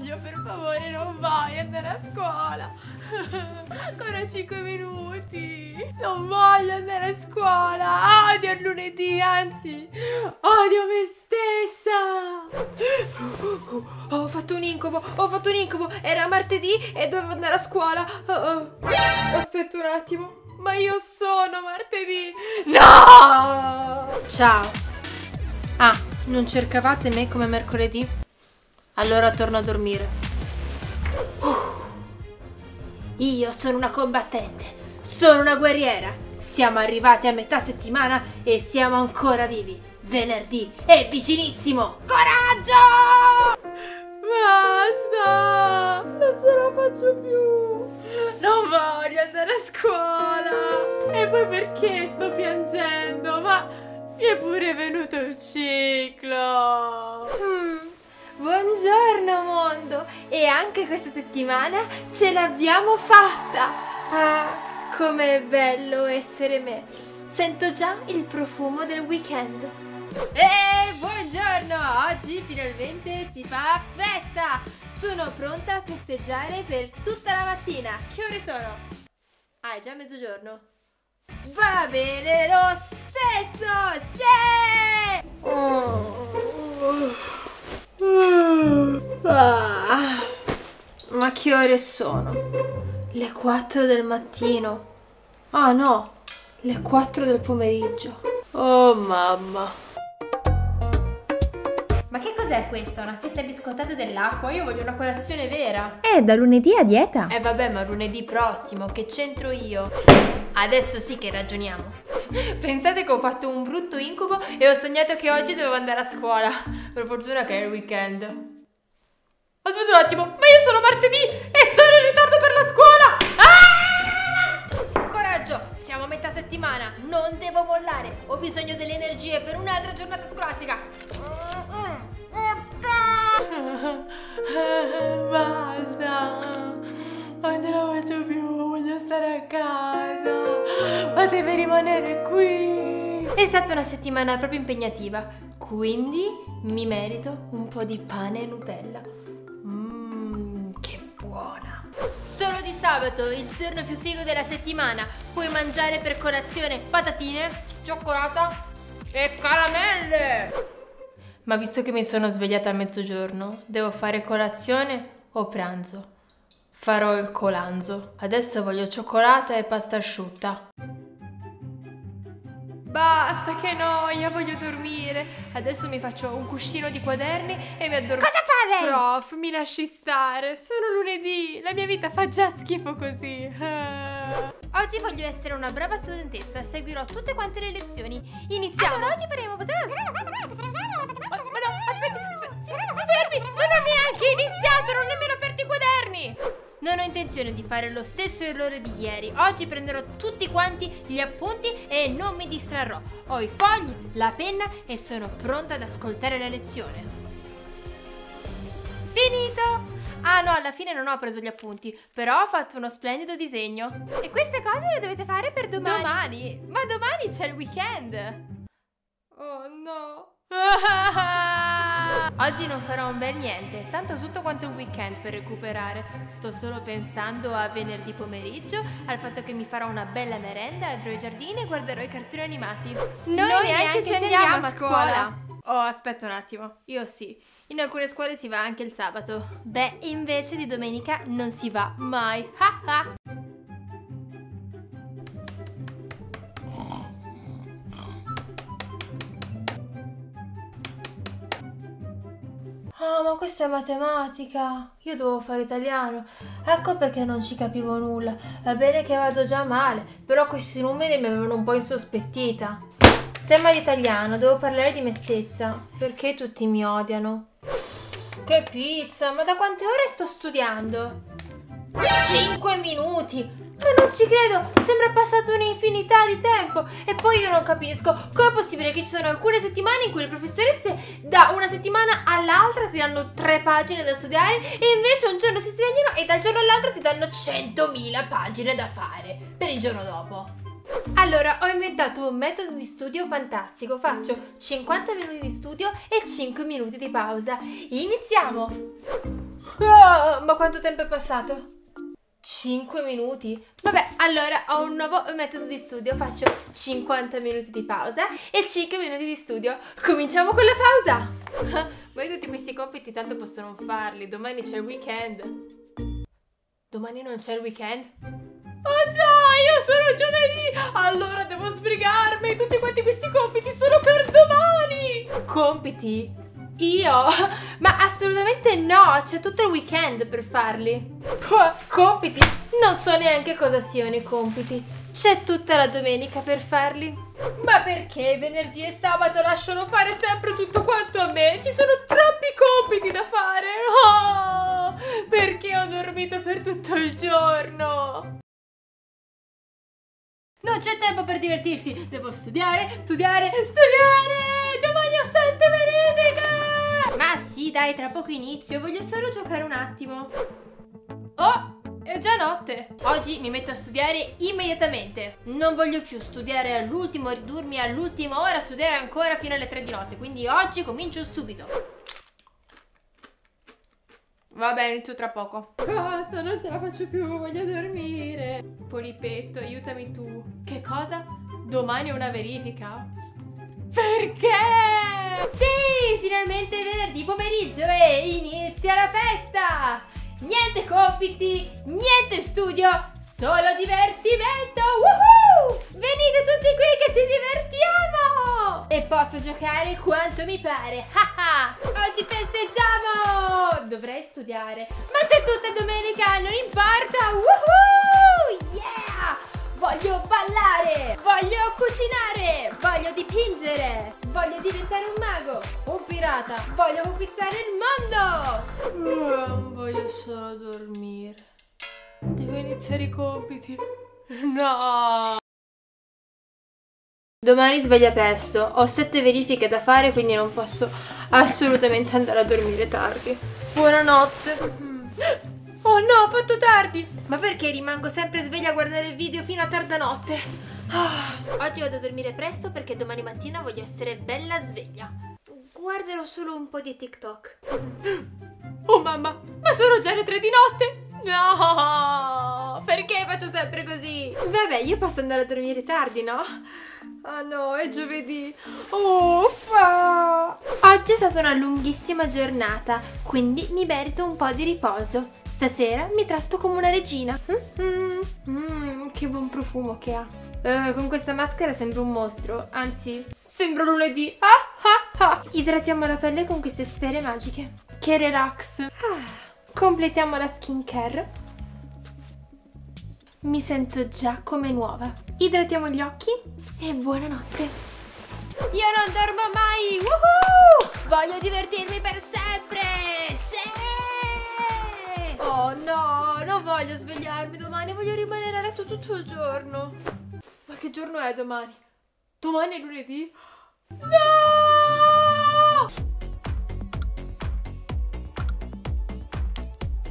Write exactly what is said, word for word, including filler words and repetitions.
voglio, per favore, non voglio andare a scuola. Ancora cinque minuti. Non voglio andare a scuola. Odio il lunedì, anzi, odio me stessa. Ho fatto un incubo, ho fatto un incubo. Era martedì e dovevo andare a scuola. Oh, oh. Aspetta un attimo. Ma io sono martedì. No! Ciao. Ah, non cercavate me come mercoledì? Allora torno a dormire. Uh. Io sono una combattente. Sono una guerriera. Siamo arrivati a metà settimana e siamo ancora vivi. Venerdì è vicinissimo. Coraggio! Basta! Non ce la faccio più! Non voglio andare a scuola! E poi perché sto piangendo? Ma mi è pure venuto il ciclo! Hmm. Buongiorno mondo! E anche questa settimana ce l'abbiamo fatta! Ah, com'è bello essere me! Sento già il profumo del weekend! E buongiorno! Oggi finalmente si fa festa! Sono pronta a festeggiare per tutta la mattina. Che ore sono? Ah, è già mezzogiorno. Va bene lo stesso! Sì! Oh. Ah. Ma che ore sono? Le quattro del mattino. Ah no, le quattro del pomeriggio. Oh mamma. Ma che cos'è questa? Una fetta biscottata dell'acqua? Io voglio una colazione vera. Eh, da lunedì a dieta. Eh vabbè, ma lunedì prossimo, che c'entro io? Adesso sì che ragioniamo. Pensate che ho fatto un brutto incubo e ho sognato che oggi dovevo andare a scuola. Per fortuna che è il weekend. Aspetta un attimo, ma io sono martedì e sono in ritardo per la scuola! Ah! Coraggio, siamo a metà settimana, non devo mollare. Ho bisogno delle energie per un'altra giornata scolastica. Basta, non ce la faccio più, voglio stare a casa. Fatemi rimanere qui. È stata una settimana proprio impegnativa, quindi mi merito un po' di pane e Nutella. Mmm, che buona. Solo di sabato, il giorno più figo della settimana, puoi mangiare per colazione patatine, cioccolata e caramelle. Ma visto che mi sono svegliata a mezzogiorno, devo fare colazione o pranzo? Farò il colanzo. Adesso voglio cioccolata e pasta asciutta. Basta, che noia, voglio dormire. Adesso mi faccio un cuscino di quaderni e mi addormento. Cosa fa lei? Prof, mi lasci stare. Sono lunedì, la mia vita fa già schifo così. Oggi voglio essere una brava studentessa. Seguirò tutte quante le lezioni. Iniziamo. Allora oggi faremo... Ma no, aspetti, aspetti, si, si fermi! Non ho neanche iniziato, non ho nemmeno aperto i quaderni! Non ho intenzione di fare lo stesso errore di ieri. Oggi prenderò tutti quanti gli appunti e non mi distrarrò. Ho i fogli, la penna e sono pronta ad ascoltare la lezione. Finito! Ah no, alla fine non ho preso gli appunti, però ho fatto uno splendido disegno. E queste cose le dovete fare per domani. Domani? Ma domani c'è il weekend! Oh no! Oggi non farò un bel niente, tanto tutto quanto un weekend per recuperare. Sto solo pensando a venerdì pomeriggio, al fatto che mi farò una bella merenda, andrò ai giardini e guarderò i cartoni animati. Noi, Noi neanche, neanche ci andiamo, andiamo a scuola. scuola. Oh, aspetta un attimo, io sì. In alcune scuole si va anche il sabato. Beh, invece di domenica non si va mai. Ha ha. Ah, ma questa è matematica. Io dovevo fare italiano. Ecco perché non ci capivo nulla. Va bene che vado già male, però questi numeri mi avevano un po' insospettita. Tema di italiano, devo parlare di me stessa. Perché tutti mi odiano? Che pizza, ma da quante ore sto studiando? Cinque minuti! Ma non ci credo, sembra passato un'infinità di tempo. E poi io non capisco com'è possibile che ci sono alcune settimane in cui le professoresse da una settimana all'altra ti danno tre pagine da studiare e invece un giorno si svegliano e dal giorno all'altro ti danno centomila pagine da fare per il giorno dopo. Allora, ho inventato un metodo di studio fantastico. Faccio cinquanta minuti di studio e cinque minuti di pausa. Iniziamo! Oh, ma quanto tempo è passato? cinque minuti? Vabbè, allora ho un nuovo metodo di studio. Faccio cinquanta minuti di pausa e cinque minuti di studio. Cominciamo con la pausa! Voi tutti questi compiti tanto posso non farli. Domani c'è il weekend. Domani non c'è il weekend? Oh già, io sono giovedì! Allora devo sbrigarmi! Tutti quanti questi compiti sono per domani! Compiti? Io? Ma assolutamente no! C'è tutto il weekend per farli! Co- compiti? Non so neanche cosa siano i compiti! C'è tutta la domenica per farli! Ma perché venerdì e sabato lasciano fare sempre tutto quanto a me? Ci sono troppi compiti da fare! Oh, perché ho dormito per tutto il giorno? Non c'è tempo per divertirsi! Devo studiare, studiare, studiare! Domani ho sette verifiche! Ma sì, dai, tra poco inizio. Voglio solo giocare un attimo. Oh, è già notte. Oggi mi metto a studiare immediatamente. Non voglio più studiare all'ultimo, ridurmi all'ultima ora, studiare ancora fino alle tre di notte. Quindi oggi comincio subito. Vabbè, inizio tra poco. Basta, non ce la faccio più, voglio dormire. Polipetto, aiutami tu. Che cosa? Domani è una verifica? Perché? Sì, finalmente è venerdì pomeriggio e inizia la festa! Niente compiti, niente studio, solo divertimento! Woohoo! Venite tutti qui che ci divertiamo! E posso giocare quanto mi pare! Haha! Oggi festeggiamo! Dovrei studiare, ma c'è tutta domenica, non importa! Woohoo! Yeah! Voglio ballare! Voglio cucinare! Voglio dipingere! Voglio diventare un mago! Un pirata! Voglio conquistare il mondo! Non voglio solo dormire. Devo iniziare i compiti. No! Domani sveglia presto. Ho sette verifiche da fare, quindi non posso assolutamente andare a dormire tardi. Buonanotte. Oh no, ho fatto tardi! Ma perché rimango sempre sveglia a guardare il video fino a tarda notte? Oh, oggi vado a dormire presto perché domani mattina voglio essere bella sveglia. Guarderò solo un po' di TikTok. Oh mamma, ma sono già le tre di notte? No! Perché faccio sempre così? Vabbè, io posso andare a dormire tardi, no? Ah no, è giovedì. Uffa! Oggi è stata una lunghissima giornata, quindi mi merito un po' di riposo. Stasera mi tratto come una regina. Mm-hmm. Mm, che buon profumo che ha. Uh, con questa maschera sembro un mostro. Anzi, sembro lunedì. Ah, ah, ah. Idratiamo la pelle con queste sfere magiche. Che relax. Ah. Completiamo la skincare. Mi sento già come nuova. Idratiamo gli occhi e buonanotte. Io non dormo mai. Woohoo! Voglio divertirmi per sempre. Sì! Oh no, non voglio svegliarmi domani, voglio rimanere a letto tutto il giorno. Ma che giorno è domani? Domani è lunedì? No!